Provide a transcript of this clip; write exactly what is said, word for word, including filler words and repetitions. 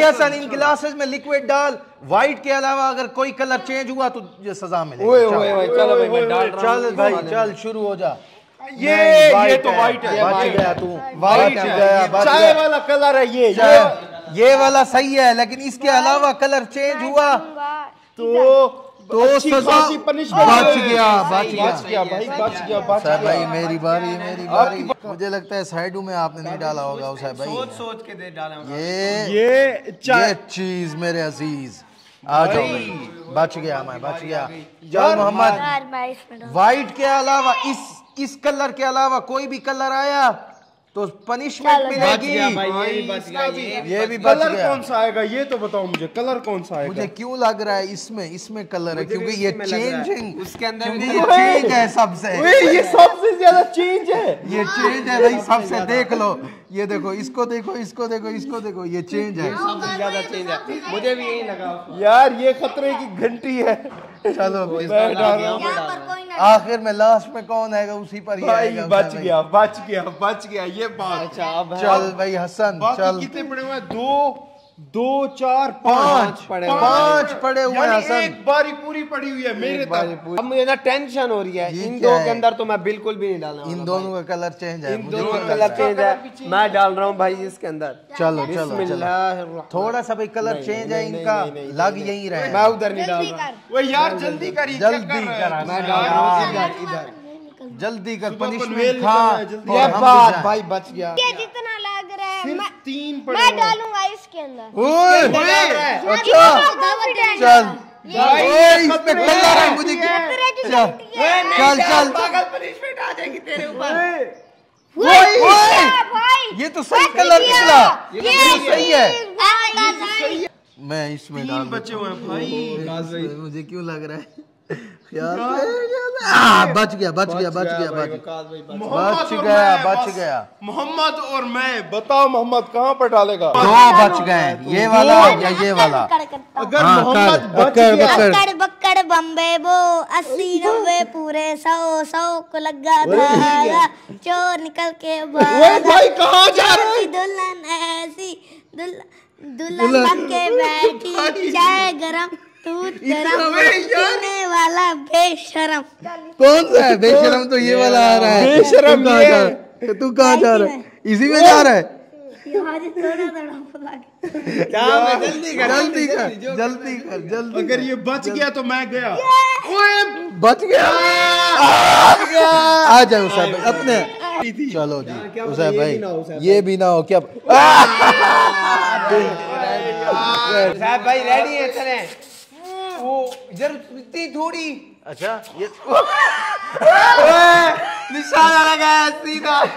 हसन इन गिलासेस में लिक्विड डाल, व्हाइट के अलावा अगर कोई कलर चेंज हुआ तो ये सजा मिलेगी। ओए ओए ओए चलो भाई मैं डाल रहा हूं। चल भाई चल शुरू हो जा। ये ये तो व्हाइट है, बच गया तू, व्हाइट है, चाय वाला कलर है ये ये ये वाला सही है, लेकिन इसके अलावा कलर चेंज हुआ तो तो सजा पनिशमेंट। बच गया बच गया बच गया भाई बच गया बच गया भाई। मेरी बारी मेरी बारी। मुझे लगता है साइडू में आपने नहीं डाला होगा उसे भाई, सोच सोच के दे डाला ये ये ये चीज मेरे अजीज आ जाओ भाई। बच गया मैं बच गया। जाल मोहम्मद व्हाइट के अलावा इस इस कलर के अलावा कोई भी कलर आया तो पनिशमेंट मिलेगी। ये भी बच गया, ये भी बच कलर गया। कौन सा आएगा ये तो बताओ मुझे, कलर कौन सा आएगा? मुझे क्यों लग रहा है इसमें इसमें कलर है क्योंकि ये चेंजिंग उसके अंदर क्योंकि ये चेंज है सबसे। ये सबसे ज्यादा चेंज है, ये चेंज है भाई सबसे। देख लो ये देखो, इसको देखो इसको देखो इसको देखो, ये चेंज है सबसे ज्यादा चेंज है। मुझे भी यही लगा यार ये खतरे की घंटी है। चलो आखिर में लास्ट में कौन आएगा उसी पर ही भाई आएगा। बच गया बच गया बच गया ये बात। अच्छा अब चल भाई हसन चल। कितने पड़े हुए हैं? दो दो चार पांच पड़े पांच पड़े हुए हैं हसन। एक बारी पूरी पड़ी हुई है मेरे तक। अब मुझे ना टेंशन हो रही है। ये इन क्या दो है? के अंदर तो मैं बिल्कुल भी नहीं डालना वाला इन दोनों का कलर चेंज है। इन मुझे दोनों का पता कलर है। चेंज है। मैं डाल रहा हूँ भाई इसके अंदर। चलो चलो चलो बिस्मिल्लाह। थोड़ा सा भाई कलर चेंज है इनका, लग यही रहा मैं है। उधर नहीं डाल रहा। वो यार जल्दी कर जल्दी कर मैं डाल रहा हूँ इधर इधर। जल्दी कर पनवेल पनिशमेंट निकलना खा। है, जल्दी। और ये हम भी बात जाएं। भाई बच गया। ये जितना लग रहा है सिर्फ मैं, तीन पड़े मैं हुए हैं। डालूंगा इसके अंदर। ओए अच्छा चल ओए इसमें कलर है मुझे क्या- चल चल चल पागल पनिशमेंट आ जाएगी तेरे ऊपर। ओए ओए भाई ये तो सही कलर निकला, ये तो सही है। है। मैं इसमें डाल तीन बचे हुए हैं भाई। मुझे क्यों लग रहा है यार आ, बच गया बच गया बच गया बच गया मोहम्मद बच और गया मैं, बच बस। गया। मोहम्मद और मैं, बताओ मोहम्मद कहाँ पर डालेगा? दो बच गए, ये वाला या ये वाला। अगर हाँ, मोहम्मद कर, बच कर, गया कर। बक्कड़ बक्कड़ बम्बे वो अस्सी नब्बे पूरे सौ सौ को लगा धागा चोर निकल के ओए भाई कहाँ जा रहे ऐसी दुल्हन ऐसी दुल्हन दुल्हन बन के बैठी चाय गरम दूध गरम पीने वाला बेशरम। कौन सा है बेशरम? तो ये वाला आ रहा है। बेशरम तू कहाँ ये जा रहा है? तू कहाँ जा रहा है? इसी में जा रहा है। क्या मैं जल्दी कर जल्दी कर जल्दी कर जल्दी। अगर ये बच गया तो मैं गया। ओए बच गया आ जाए उसे भाई अपने। चलो जी उसे भाई ये भी ना हो क्या। साहब भाई रेडी है चले। वो जरूरत इतनी थोड़ी। अच्छा ये निशाना लगाया सीधा।